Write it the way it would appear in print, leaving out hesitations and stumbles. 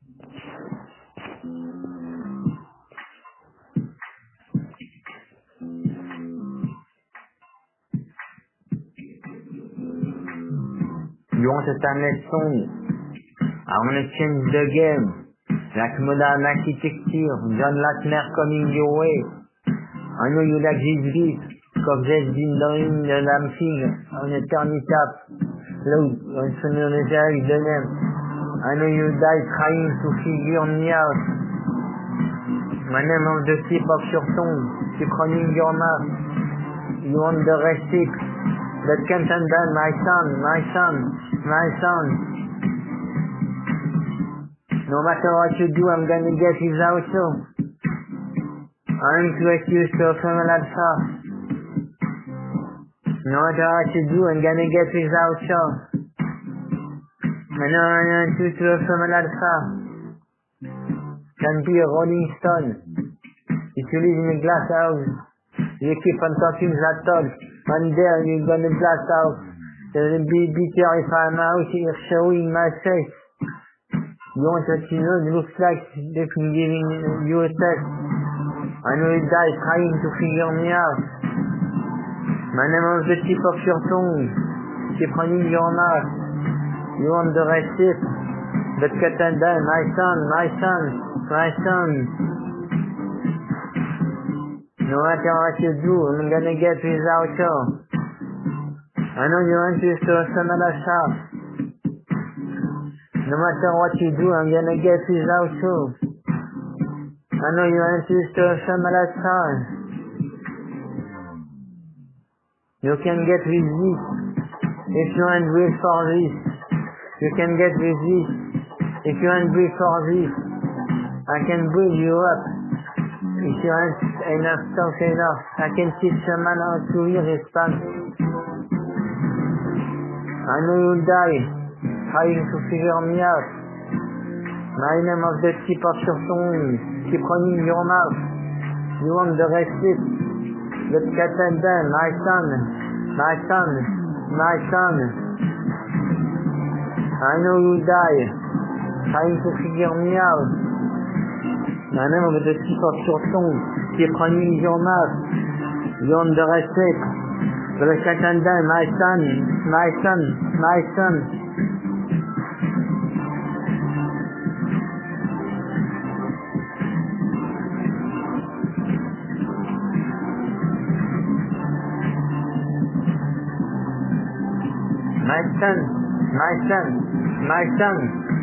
You want a timeless song? I wanna change the game. Like modern architecture, John Latner coming your way. I know you like this beat, cause they've been doing the damn thing on a turn it up. Look, on sonorizing the name. I know you die trying to figure me out. My name on the tip of your tongue, keep running your mouth. You want the recipe, but can't undone my son, my son, my son. No matter what you do, I'm gonna get without you. I'm too used to a female alpha. No matter what you do, I'm gonna get without you. I know I'm too used to a female alpha. Can be a rolling stone. If you live in a glass house, you keep on talking that talk. One day you're gonna blast out. There'll be bitter if I'm out here showing my face. You want what you know, it looks like they've been giving you a test. I know you die trying to figure me out. My name on the tip of your tongue. Keep running your mouth. You want the recipe, but cut and die, my son, my son, my son. No matter what you do, I'm gonna get without you. I know you want to do some other stuff. No matter what you do, I'm gonna get without you. I know you want to do some other stuff. You can get with this. If you want to wait for this, you can get with this. If you want to wait for this, I can build you up. If you want enough talk enough, I can teach a man how to respond. I know you'll die, trying to figure me out. My name of the tip of your tongue, keep running your mouth. You want the recipe, but cut and die, my son, my son, my son. I know you'll die, trying to figure me out. My name of the tip of your tongue, keep running your mouth. You want the recipe, but cut and die, my son, my son, my son. My son, my son, my son.